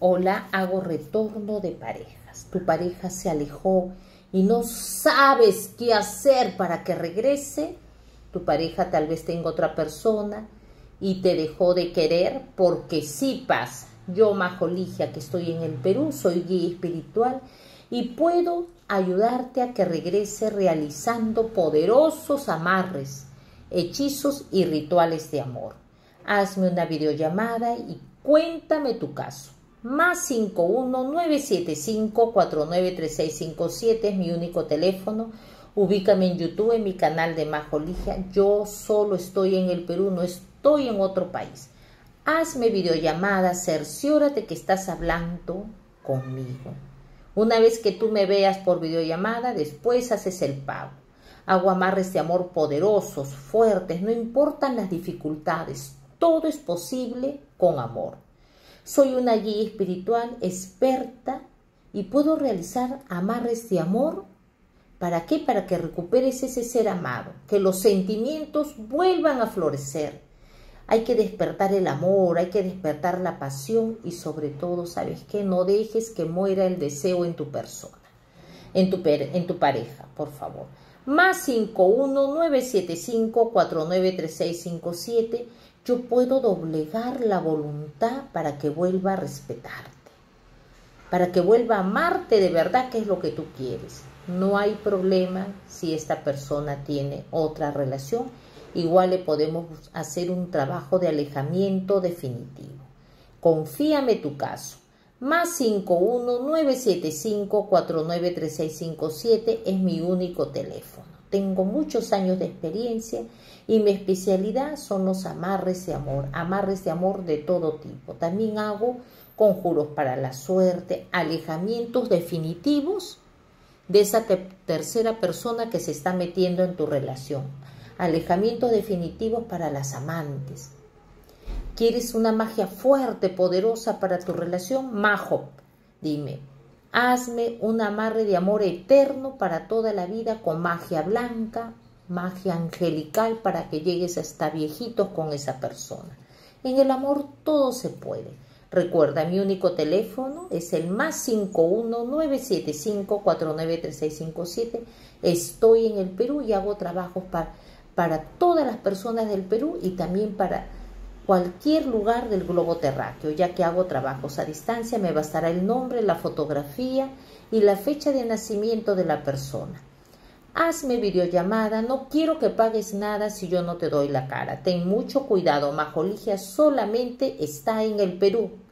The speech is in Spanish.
Hola, hago retorno de parejas. Tu pareja se alejó y no sabes qué hacer para que regrese. Tu pareja tal vez tenga otra persona y te dejó de querer, porque sí pasa. Yo, Majo Ligia, que estoy en el Perú, soy guía espiritual y puedo ayudarte a que regrese realizando poderosos amarres, hechizos y rituales de amor. Hazme una videollamada y cuéntame tu caso. Más 51-975-493657 es mi único teléfono. Ubícame en YouTube, en mi canal de Majo Ligia. Yo solo estoy en el Perú, no estoy en otro país. Hazme videollamada, cerciórate que estás hablando conmigo. Una vez que tú me veas por videollamada, después haces el pago. Hago amarres de amor poderosos, fuertes, no importan las dificultades. Todo es posible con amor. Soy una guía espiritual experta y puedo realizar amarres de amor. ¿Para qué? Para que recuperes ese ser amado, que los sentimientos vuelvan a florecer. Hay que despertar el amor, hay que despertar la pasión y sobre todo, ¿sabes qué? No dejes que muera el deseo en tu persona, en tu pareja, por favor. Más 51-975-493657. Yo puedo doblegar la voluntad para que vuelva a respetarte, para que vuelva a amarte de verdad, que es lo que tú quieres. No hay problema si esta persona tiene otra relación. Igual le podemos hacer un trabajo de alejamiento definitivo. Confíame tu caso. Más 51-975-493657 es mi único teléfono. Tengo muchos años de experiencia y mi especialidad son los amarres de amor de todo tipo. También hago conjuros para la suerte, alejamientos definitivos de esa tercera persona que se está metiendo en tu relación. Alejamientos definitivos para las amantes. ¿Quieres una magia fuerte, poderosa para tu relación? Majo, dime, hazme un amarre de amor eterno para toda la vida con magia blanca, magia angelical, para que llegues hasta viejitos con esa persona. En el amor todo se puede. Recuerda, mi único teléfono es el más 51-975-493657. Estoy en el Perú y hago trabajos para todas las personas del Perú y también para cualquier lugar del globo terráqueo, ya que hago trabajos a distancia. Me bastará el nombre, la fotografía y la fecha de nacimiento de la persona. Hazme videollamada, no quiero que pagues nada si yo no te doy la cara. Ten mucho cuidado, Majo Ligia solamente está en el Perú.